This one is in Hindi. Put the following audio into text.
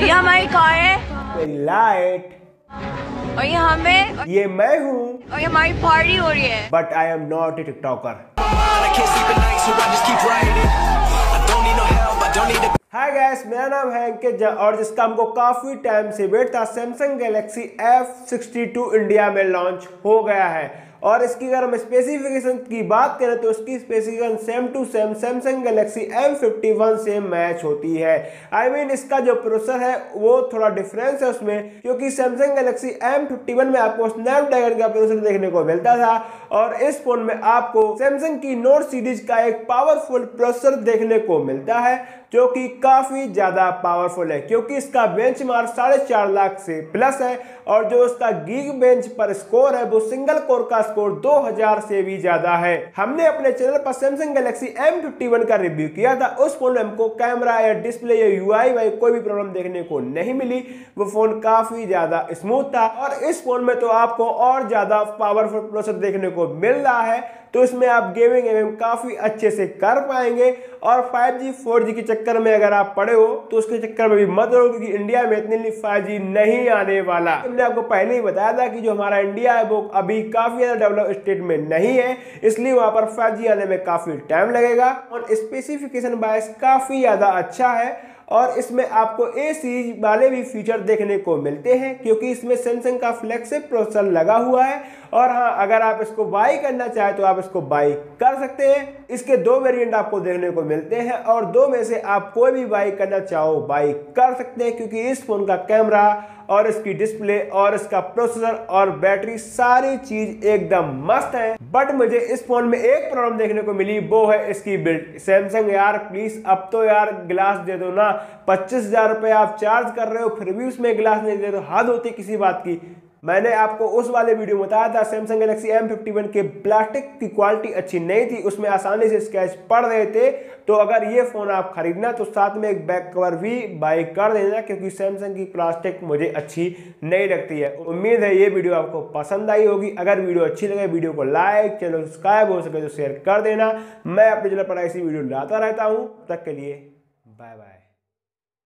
ये हमारी कार है, लाइट, और ये हमें, ये मैं हूँ, और ये हमारी पार्टी हो रही है। But I am not a TikToker. Hi guys, मेरा नाम है अंकित झा और जिसका हमको काफी टाइम से वेट था, सैमसंग गैलेक्सी F62 इंडिया में लॉन्च हो गया है। और इसकी अगर हम स्पेसिफिकेशन की बात करें तो इसकी specification same to same Samsung Galaxy M51 से मैच होती है। आई मीन इसका जो प्रोसेसर है वो थोड़ा डिफरेंस है उसमें, क्योंकि सैमसंग गैलेक्सी M51 में आपको स्नैपड्रैगन का प्रोसेसर देखने को मिलता था और इस फोन में आपको सैमसंग की नोट सीरीज का एक पावरफुल प्रोसेसर देखने को मिलता है, जो कि काफी ज्यादा पावरफुल है क्योंकि इसका बेंचमार्क 4.5 लाख से प्लस है और जो उसका गीग बेंच पर स्कोर है वो सिंगल कोर का स्कोर 2000 से भी ज्यादा है। हमने अपने चैनल पर सैमसंग गैलेक्सी M51 का रिव्यू किया था। उस फोन में हमको कैमरा या डिस्प्ले या UI कोई भी प्रॉब्लम देखने को नहीं मिली। वो फोन काफी ज्यादा स्मूथ था और इस फोन में तो आपको और ज्यादा पावरफुल प्रोसेसर देखने को मिल रहा है, तो इसमें आप गेमिंग काफी अच्छे से कर पाएंगे। और 5G 4G के चक्कर में अगर आप पड़े हो तो उसके चक्कर में भी मत रहो, क्योंकि इंडिया में इतनी 5G नहीं आने वाला। हमने आपको पहले ही बताया था कि जो हमारा इंडिया है वो अभी काफी ज्यादा डेवलप स्टेट में नहीं है, इसलिए वहां पर 5G आने में काफी टाइम लगेगा। और स्पेसिफिकेशन वाइज काफी ज्यादा अच्छा है और इसमें आपको ए सीरीज वाले भी फीचर देखने को मिलते हैं, क्योंकि इसमें सैमसंग का फ्लैगशिप प्रोसेसर लगा हुआ है। और हाँ, अगर आप इसको बाई करना चाहे तो आप इसको बाई कर सकते हैं। इसके 2 वेरिएंट आपको देखने को मिलते हैं और 2 में से आप कोई भी बाई करना चाहो बाई कर सकते हैं, क्योंकि इस फोन का कैमरा और इसकी डिस्प्ले और इसका प्रोसेसर और बैटरी सारी चीज एकदम मस्त है। बट मुझे इस फोन में एक प्रॉब्लम देखने को मिली, वो है इसकी बिल्ड। सैमसंग यार प्लीज अब तो यार गिलास दे दो ना। 25,000 रुपए आप चार्ज कर रहे हो फिर भी उसमें गिलास नहीं दे दो, हद होती किसी बात की। मैंने आपको उस वाले वीडियो में बताया था सैमसंग गैलेक्सी M51 के प्लास्टिक की क्वालिटी अच्छी नहीं थी, उसमें आसानी से स्क्रैच पड़ रहे थे। तो अगर ये फोन आप खरीदना तो साथ में एक बैक कवर भी बाई कर देना, क्योंकि सैमसंग की प्लास्टिक मुझे अच्छी नहीं लगती है। उम्मीद है ये वीडियो आपको पसंद आई होगी। अगर वीडियो अच्छी लगे वीडियो को लाइक, चैनल सब्सक्राइब हो सके तो शेयर कर देना। मैं अपने चैनल पर ऐसी वीडियो लाता रहता हूँ। तब तक के लिए बाय बाय।